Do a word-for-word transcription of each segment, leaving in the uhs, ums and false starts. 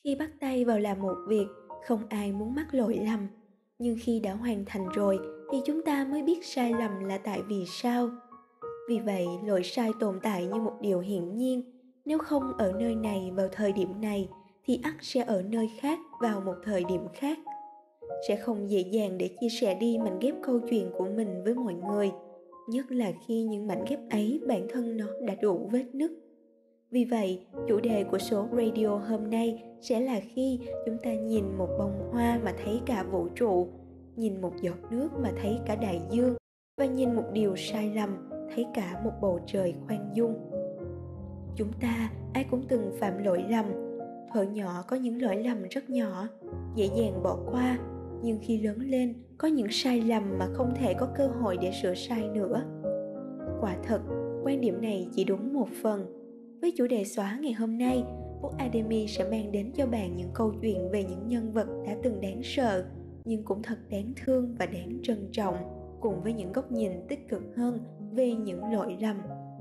Khi bắt tay vào làm một việc, không ai muốn mắc lỗi lầm. Nhưng khi đã hoàn thành rồi thì chúng ta mới biết sai lầm là tại vì sao. Vì vậy, lỗi sai tồn tại như một điều hiển nhiên. Nếu không ở nơi này vào thời điểm này thì ắt sẽ ở nơi khác vào một thời điểm khác. Sẽ không dễ dàng để chia sẻ đi mảnh ghép câu chuyện của mình với mọi người, nhất là khi những mảnh ghép ấy bản thân nó đã đủ vết nứt. Vì vậy, chủ đề của số radio hôm nay sẽ là khi chúng ta nhìn một bông hoa mà thấy cả vũ trụ, nhìn một giọt nước mà thấy cả đại dương, và nhìn một điều sai lầm thấy cả một bầu trời khoan dung. Chúng ta ai cũng từng phạm lỗi lầm. Thuở nhỏ có những lỗi lầm rất nhỏ, dễ dàng bỏ qua, nhưng khi lớn lên có những sai lầm mà không thể có cơ hội để sửa sai nữa. Quả thật, quan điểm này chỉ đúng một phần. Với chủ đề xóa ngày hôm nay, Book Academy sẽ mang đến cho bạn những câu chuyện về những nhân vật đã từng đáng sợ, nhưng cũng thật đáng thương và đáng trân trọng, cùng với những góc nhìn tích cực hơn về những lỗi lầm.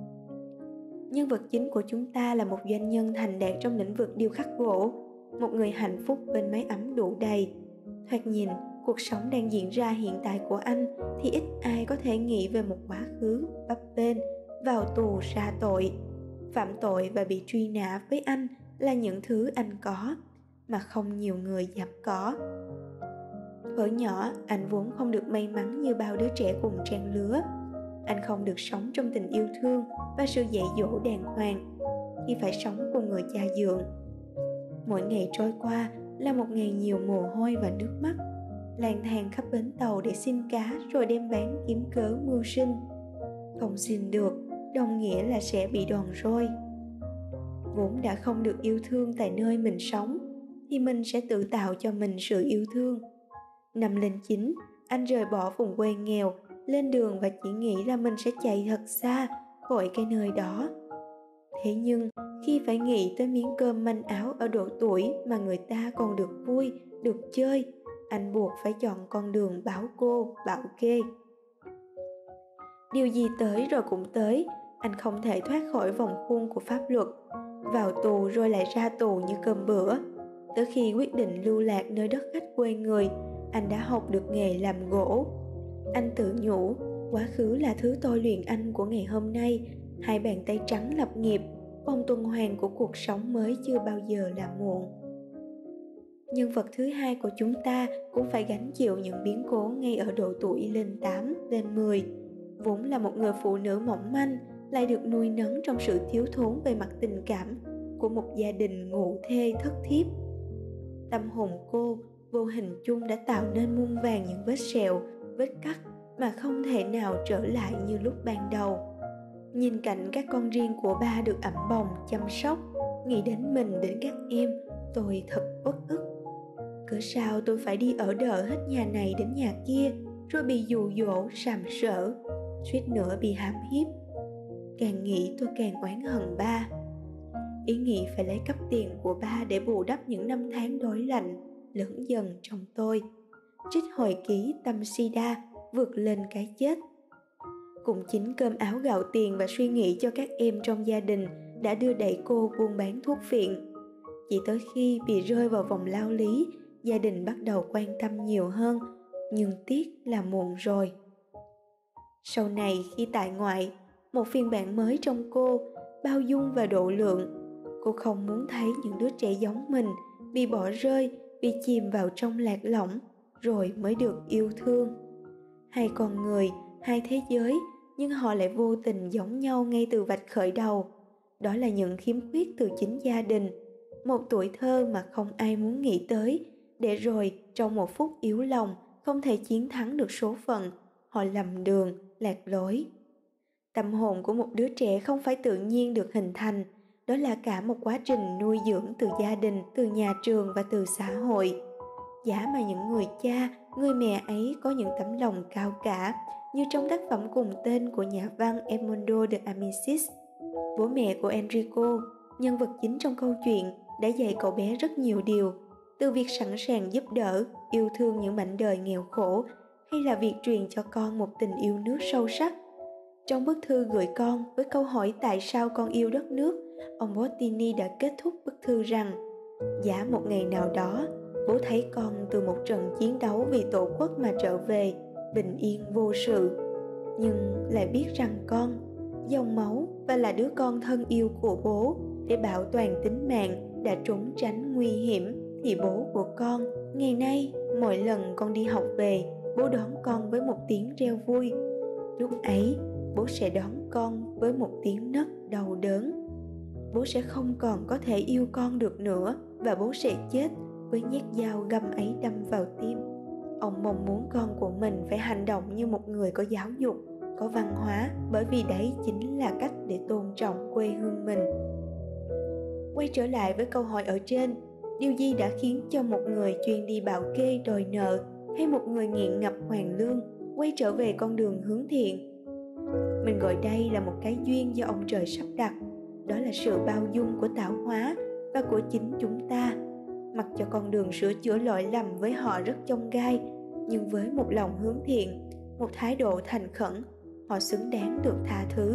Nhân vật chính của chúng ta là một doanh nhân thành đạt trong lĩnh vực điêu khắc gỗ, một người hạnh phúc bên mái ấm đủ đầy. Thoạt nhìn, cuộc sống đang diễn ra hiện tại của anh thì ít ai có thể nghĩ về một quá khứ bấp bênh, vào tù ra tội. Phạm tội và bị truy nã với anh là những thứ anh có, mà không nhiều người dám có. Thuở nhỏ, anh vốn không được may mắn như bao đứa trẻ cùng trang lứa. Anh không được sống trong tình yêu thương và sự dạy dỗ đàng hoàng, khi phải sống cùng người cha dượng. Mỗi ngày trôi qua là một ngày nhiều mồ hôi và nước mắt, lang thang khắp bến tàu để xin cá rồi đem bán kiếm cớ mưu sinh. Không xin được đồng nghĩa là sẽ bị đòn roi. Vốn đã không được yêu thương tại nơi mình sống thì mình sẽ tự tạo cho mình sự yêu thương. Năm lên chín, anh rời bỏ vùng quê nghèo, lên đường và chỉ nghĩ là mình sẽ chạy thật xa khỏi cái nơi đó. Thế nhưng khi phải nghĩ tới miếng cơm manh áo ở độ tuổi mà người ta còn được vui, được chơi, anh buộc phải chọn con đường bảo cô, bảo kê. Điều gì tới rồi cũng tới, anh không thể thoát khỏi vòng khuôn của pháp luật, vào tù rồi lại ra tù như cơm bữa. Tới khi quyết định lưu lạc nơi đất khách quê người, anh đã học được nghề làm gỗ. Anh tự nhủ, quá khứ là thứ tôi luyện anh của ngày hôm nay, hai bàn tay trắng lập nghiệp, vòng tuần hoàn của cuộc sống mới chưa bao giờ là muộn. Nhân vật thứ hai của chúng ta cũng phải gánh chịu những biến cố ngay ở độ tuổi lên tám, lên mười. Vốn là một người phụ nữ mỏng manh, lại được nuôi nấng trong sự thiếu thốn về mặt tình cảm của một gia đình ngụ thê thất thiếp. Tâm hồn cô vô hình chung đã tạo nên muôn vàn những vết sẹo, vết cắt mà không thể nào trở lại như lúc ban đầu. Nhìn cảnh các con riêng của ba được ẵm bồng, chăm sóc, nghĩ đến mình, đến các em, tôi thật uất ức. Cớ sao tôi phải đi ở đợ hết nhà này đến nhà kia, rồi bị dụ dỗ, sàm sỡ, suýt nữa bị hãm hiếp. Càng nghĩ tôi càng oán hận ba. Ý nghĩ phải lấy cắp tiền của ba để bù đắp những năm tháng đói lạnh lớn dần trong tôi. Trích hồi ký tâm sida, vượt lên cái chết. Cũng chính cơm áo gạo tiền và suy nghĩ cho các em trong gia đình đã đưa đẩy cô buôn bán thuốc phiện. Chỉ tới khi bị rơi vào vòng lao lý, gia đình bắt đầu quan tâm nhiều hơn, nhưng tiếc là muộn rồi. Sau này khi tại ngoại, một phiên bản mới trong cô, bao dung và độ lượng. Cô không muốn thấy những đứa trẻ giống mình bị bỏ rơi, bị chìm vào trong lạc lõng, rồi mới được yêu thương. Hai con người, hai thế giới, nhưng họ lại vô tình giống nhau ngay từ vạch khởi đầu. Đó là những khiếm khuyết từ chính gia đình. Một tuổi thơ mà không ai muốn nghĩ tới, để rồi trong một phút yếu lòng không thể chiến thắng được số phận, họ lầm đường, lạc lối. Tâm hồn của một đứa trẻ không phải tự nhiên được hình thành, đó là cả một quá trình nuôi dưỡng từ gia đình, từ nhà trường và từ xã hội. Giá mà những người cha, người mẹ ấy có những tấm lòng cao cả, như trong tác phẩm cùng tên của nhà văn Edmundo de Amicis. Bố mẹ của Enrico, nhân vật chính trong câu chuyện, đã dạy cậu bé rất nhiều điều, từ việc sẵn sàng giúp đỡ, yêu thương những mảnh đời nghèo khổ, hay là việc truyền cho con một tình yêu nước sâu sắc. Trong bức thư gửi con với câu hỏi tại sao con yêu đất nước, ông Bottini đã kết thúc bức thư rằng: Giả một ngày nào đó, bố thấy con từ một trận chiến đấu vì tổ quốc mà trở về, bình yên vô sự, nhưng lại biết rằng con, dòng máu và là đứa con thân yêu của bố, để bảo toàn tính mạng đã trốn tránh nguy hiểm, thì bố của con, ngày nay, mỗi lần con đi học về, bố đón con với một tiếng reo vui. Lúc ấy, bố sẽ đón con với một tiếng nấc đau đớn. Bố sẽ không còn có thể yêu con được nữa, và bố sẽ chết với nhát dao găm ấy đâm vào tim. Ông mong muốn con của mình phải hành động như một người có giáo dục, có văn hóa, bởi vì đấy chính là cách để tôn trọng quê hương mình. Quay trở lại với câu hỏi ở trên, điều gì đã khiến cho một người chuyên đi bảo kê đòi nợ hay một người nghiện ngập hoàn lương quay trở về con đường hướng thiện? Mình gọi đây là một cái duyên do ông trời sắp đặt. Đó là sự bao dung của tạo hóa và của chính chúng ta. Mặc cho con đường sửa chữa lỗi lầm với họ rất chông gai, nhưng với một lòng hướng thiện, một thái độ thành khẩn, họ xứng đáng được tha thứ.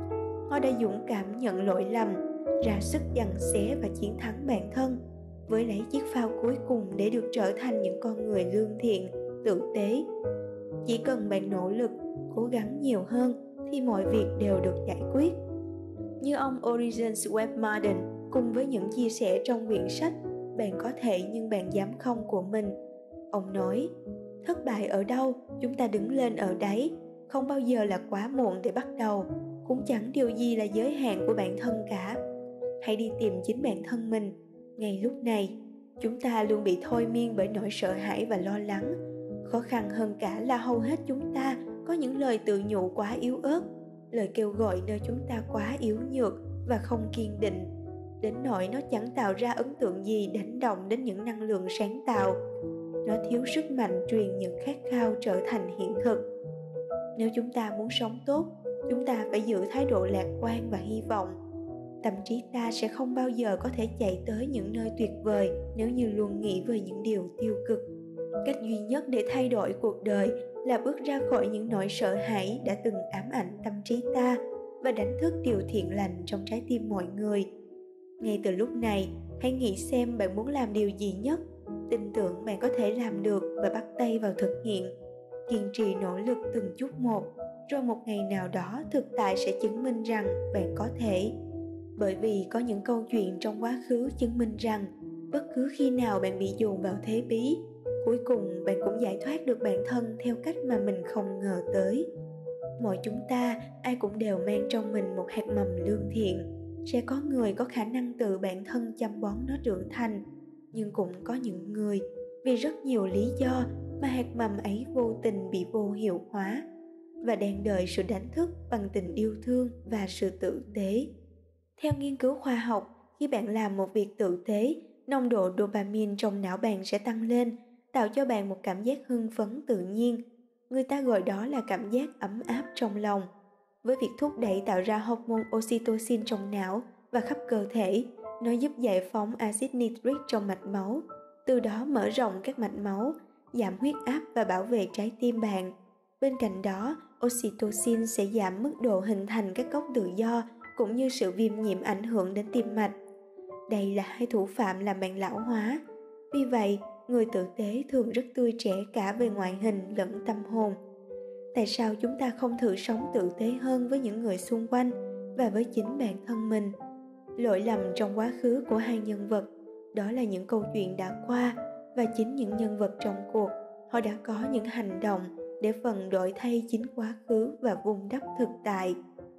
Họ đã dũng cảm nhận lỗi lầm, ra sức giằng xé và chiến thắng bản thân, với lấy chiếc phao cuối cùng để được trở thành những con người lương thiện, tử tế. Chỉ cần bạn nỗ lực, cố gắng nhiều hơn thì mọi việc đều được giải quyết. Như ông Origins Webmarden cùng với những chia sẻ trong quyển sách Bạn có thể nhưng bạn dám không của mình. Ông nói, thất bại ở đâu, chúng ta đứng lên ở đấy, không bao giờ là quá muộn để bắt đầu, cũng chẳng điều gì là giới hạn của bản thân cả. Hãy đi tìm chính bản thân mình. Ngay lúc này, chúng ta luôn bị thôi miên bởi nỗi sợ hãi và lo lắng. Khó khăn hơn cả là hầu hết chúng ta có những lời tự nhủ quá yếu ớt, lời kêu gọi nơi chúng ta quá yếu nhược và không kiên định, đến nỗi nó chẳng tạo ra ấn tượng gì đánh động đến những năng lượng sáng tạo. Nó thiếu sức mạnh truyền những khát khao trở thành hiện thực. Nếu chúng ta muốn sống tốt, chúng ta phải giữ thái độ lạc quan và hy vọng. Tâm trí ta sẽ không bao giờ có thể chạy tới những nơi tuyệt vời nếu như luôn nghĩ về những điều tiêu cực. Cách duy nhất để thay đổi cuộc đời là bước ra khỏi những nỗi sợ hãi đã từng ám ảnh tâm trí ta và đánh thức điều thiện lành trong trái tim mọi người. Ngay từ lúc này, hãy nghĩ xem bạn muốn làm điều gì nhất. Tin tưởng bạn có thể làm được và bắt tay vào thực hiện. Kiên trì nỗ lực từng chút một, rồi một ngày nào đó thực tại sẽ chứng minh rằng bạn có thể. Bởi vì có những câu chuyện trong quá khứ chứng minh rằng bất cứ khi nào bạn bị dồn vào thế bí, cuối cùng bạn cũng giải thoát được bản thân theo cách mà mình không ngờ tới. Mỗi chúng ta, ai cũng đều mang trong mình một hạt mầm lương thiện. Sẽ có người có khả năng tự bản thân chăm bón nó trưởng thành, nhưng cũng có những người vì rất nhiều lý do mà hạt mầm ấy vô tình bị vô hiệu hóa và đang đợi sự đánh thức bằng tình yêu thương và sự tử tế. Theo nghiên cứu khoa học, khi bạn làm một việc tử tế, nồng độ dopamine trong não bạn sẽ tăng lên, tạo cho bạn một cảm giác hưng phấn tự nhiên. Người ta gọi đó là cảm giác ấm áp trong lòng. Với việc thúc đẩy tạo ra hormone oxytocin trong não và khắp cơ thể, nó giúp giải phóng axit nitric trong mạch máu, từ đó mở rộng các mạch máu, giảm huyết áp và bảo vệ trái tim bạn. Bên cạnh đó, oxytocin sẽ giảm mức độ hình thành các gốc tự do cũng như sự viêm nhiễm ảnh hưởng đến tim mạch. Đây là hai thủ phạm làm bạn lão hóa. Vì vậy, người tử tế thường rất tươi trẻ cả về ngoại hình lẫn tâm hồn. Tại sao chúng ta không thử sống tử tế hơn với những người xung quanh và với chính bản thân mình? Lỗi lầm trong quá khứ của hai nhân vật, đó là những câu chuyện đã qua, và chính những nhân vật trong cuộc, họ đã có những hành động để phần đổi thay chính quá khứ và vun đắp thực tại.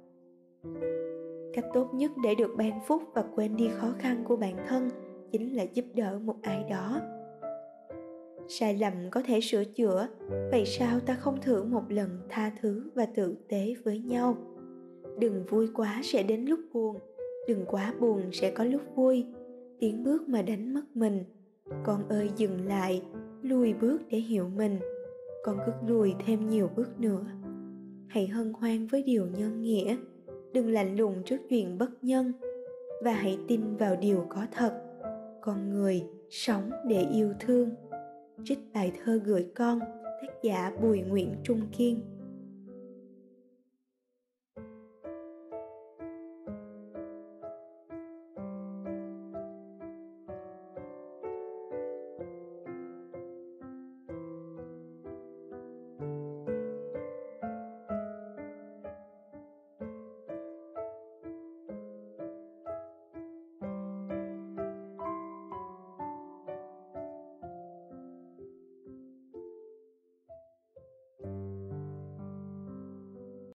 Cách tốt nhất để được ban phúc và quên đi khó khăn của bản thân chính là giúp đỡ một ai đó. Sai lầm có thể sửa chữa, vậy sao ta không thử một lần tha thứ và tử tế với nhau? Đừng vui quá sẽ đến lúc buồn, đừng quá buồn sẽ có lúc vui. Tiến bước mà đánh mất mình. Con ơi dừng lại, lùi bước để hiểu mình. Con cứ lùi thêm nhiều bước nữa. Hãy hân hoan với điều nhân nghĩa, đừng lạnh lùng trước chuyện bất nhân, và hãy tin vào điều có thật. Con người sống để yêu thương. Trích bài thơ gửi con, tác giả Bùi Nguyễn Trung Kiên.